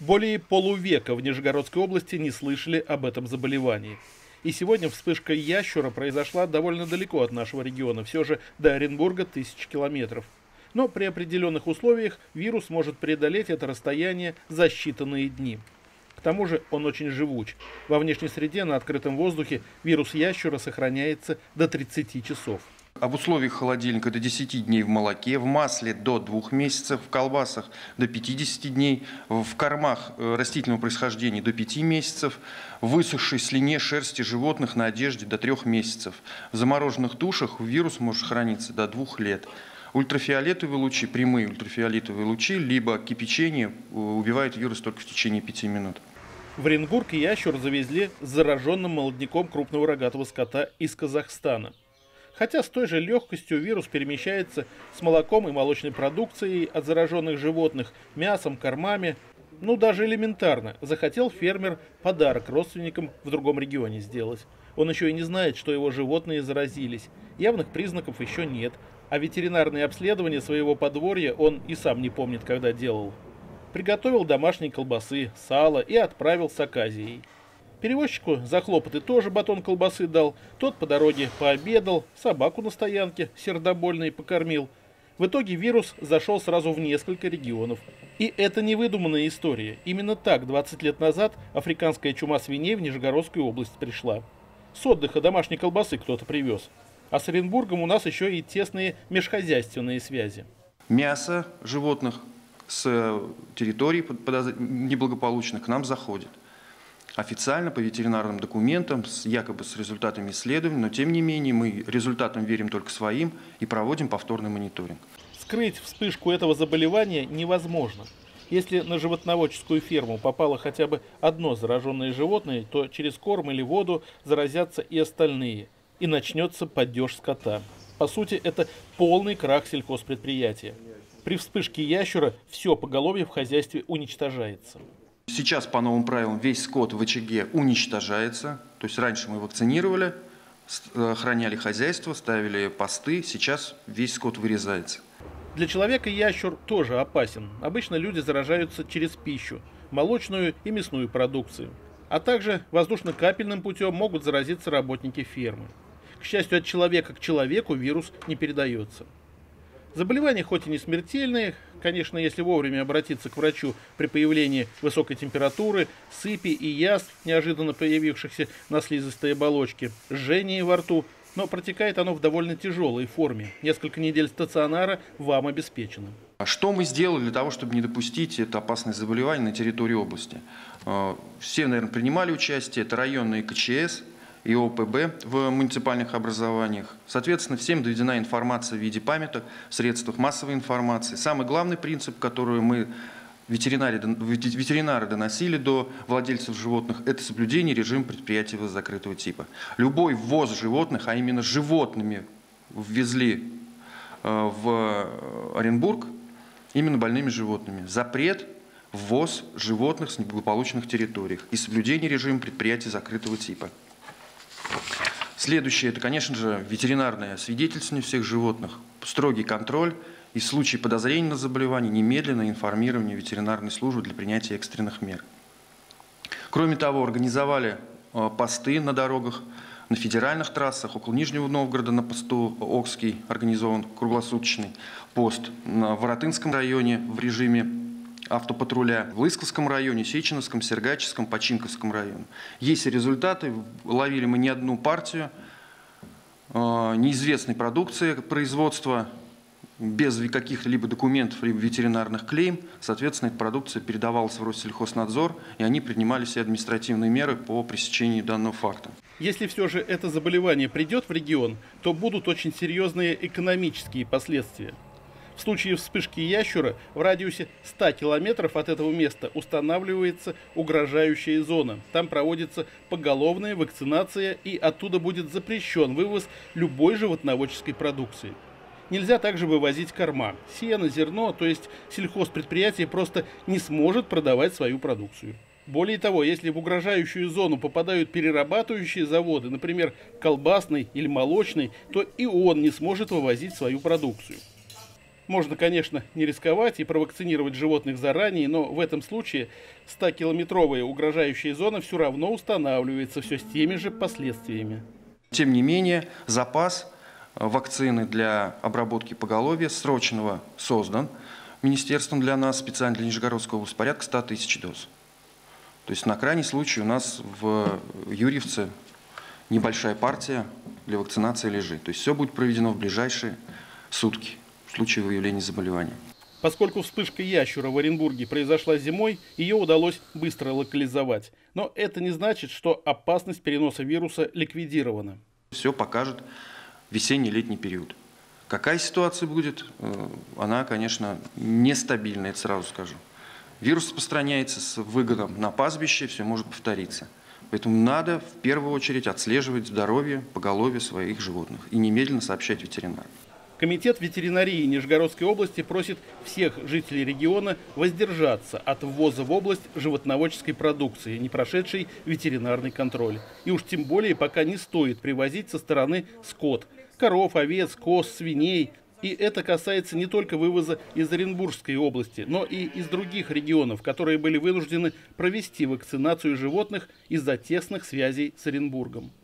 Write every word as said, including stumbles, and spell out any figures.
Более полувека в Нижегородской области не слышали об этом заболевании. И сегодня вспышка ящура произошла довольно далеко от нашего региона, все же до Оренбурга тысячи километров. Но при определенных условиях вирус может преодолеть это расстояние за считанные дни. К тому же он очень живуч. Во внешней среде на открытом воздухе вирус ящура сохраняется до тридцати часов. А в условиях холодильника до десяти дней в молоке, в масле до двух месяцев, в колбасах до пятидесяти дней, в кормах растительного происхождения до пяти месяцев, в высохшей слине шерсти животных на одежде до трех месяцев. В замороженных тушах вирус может храниться до двух лет. Ультрафиолетовые лучи, прямые ультрафиолетовые лучи, либо кипячение убивают вирус только в течение пяти минут. В Оренбург ящур завезли с зараженным молодняком крупного рогатого скота из Казахстана. Хотя с той же легкостью вирус перемещается с молоком и молочной продукцией от зараженных животных, мясом, кормами. Ну, даже элементарно. Захотел фермер подарок родственникам в другом регионе сделать. Он еще и не знает, что его животные заразились. Явных признаков еще нет. А ветеринарное обследование своего подворья он и сам не помнит, когда делал. Приготовил домашней колбасы, сало и отправил с оказией. Перевозчику за хлопоты тоже батон колбасы дал. Тот по дороге пообедал, собаку на стоянке сердобольной покормил. В итоге вирус зашел сразу в несколько регионов. И это не выдуманная история. Именно так двадцать лет назад африканская чума свиней в Нижегородскую область пришла. С отдыха домашней колбасы кто-то привез. А с Оренбургом у нас еще и тесные межхозяйственные связи. Мясо животных с территорий неблагополучных к нам заходит. Официально по ветеринарным документам, с, якобы с результатами исследований, но тем не менее мы результатам верим только своим и проводим повторный мониторинг. Скрыть вспышку этого заболевания невозможно. Если на животноводческую ферму попало хотя бы одно зараженное животное, то через корм или воду заразятся и остальные. И начнется падеж скота. По сути, это полный крах сельхозпредприятия. При вспышке ящура все поголовье в хозяйстве уничтожается. Сейчас по новым правилам весь скот в очаге уничтожается. То есть раньше мы вакцинировали, охраняли хозяйство, ставили посты. Сейчас весь скот вырезается. Для человека ящур тоже опасен. Обычно люди заражаются через пищу, молочную и мясную продукцию. А также воздушно-капельным путем могут заразиться работники фермы. К счастью, от человека к человеку вирус не передается. Заболевание хоть и не смертельное, конечно, если вовремя обратиться к врачу при появлении высокой температуры, сыпи и язв, неожиданно появившихся на слизистой оболочке, жжение во рту, но протекает оно в довольно тяжелой форме. Несколько недель стационара вам обеспечено. Что мы сделали для того, чтобы не допустить это опасное заболевание на территории области? Все, наверное, принимали участие, это районные ка че эс и о пэ бэ в муниципальных образованиях. Соответственно, всем доведена информация в виде памяток, в средствах массовой информации. Самый главный принцип, который мы, ветеринары, ветеринары доносили до владельцев животных, это соблюдение режима предприятия закрытого типа. Любой ввоз животных, а именно животными ввезли в Оренбург, именно больными животными. Запрет ввоз животных с неблагополучных территориях и соблюдение режима предприятия закрытого типа. Следующее, это, конечно же, ветеринарное освидетельствование всех животных, строгий контроль и в случае подозрения на заболевание немедленное информирование ветеринарной службы для принятия экстренных мер. Кроме того, организовали посты на дорогах, на федеральных трассах, около Нижнего Новгорода на посту Окский организован круглосуточный пост, на Воротынском районе в режиме автопатруля, в Лысковском районе, Сеченовском, Сергачевском, Починковском районе. Есть результаты, ловили мы не одну партию э, неизвестной продукции производства, без каких-либо документов, либо ветеринарных клейм. Соответственно, эта продукция передавалась в Россельхознадзор, и они принимали все административные меры по пресечению данного факта. Если все же это заболевание придет в регион, то будут очень серьезные экономические последствия. В случае вспышки ящура в радиусе ста километров от этого места устанавливается угрожающая зона. Там проводится поголовная вакцинация, и оттуда будет запрещен вывоз любой животноводческой продукции. Нельзя также вывозить корма, сено, зерно, то есть сельхозпредприятие просто не сможет продавать свою продукцию. Более того, если в угрожающую зону попадают перерабатывающие заводы, например, колбасный или молочный, то и он не сможет вывозить свою продукцию. Можно, конечно, не рисковать и провакцинировать животных заранее, но в этом случае стокилометровая угрожающая зона все равно устанавливается все с теми же последствиями. Тем не менее, запас вакцины для обработки поголовья срочного создан министерством для нас, специально для Нижегородской области, порядка ста тысяч доз. То есть на крайний случай у нас в Юрьевце небольшая партия для вакцинации лежит. То есть все будет проведено в ближайшие сутки в случае выявления заболевания. Поскольку вспышка ящура в Оренбурге произошла зимой, ее удалось быстро локализовать. Но это не значит, что опасность переноса вируса ликвидирована. Все покажет весенний-летний период. Какая ситуация будет, она, конечно, нестабильная, это сразу скажу. Вирус распространяется с выгоном на пастбище, все может повториться. Поэтому надо в первую очередь отслеживать здоровье, поголовье своих животных и немедленно сообщать ветеринару. Комитет ветеринарии Нижегородской области просит всех жителей региона воздержаться от ввоза в область животноводческой продукции, не прошедшей ветеринарный контроль. И уж тем более пока не стоит привозить со стороны скот – коров, овец, коз, свиней. И это касается не только вывоза из Оренбургской области, но и из других регионов, которые были вынуждены провести вакцинацию животных из-за тесных связей с Оренбургом.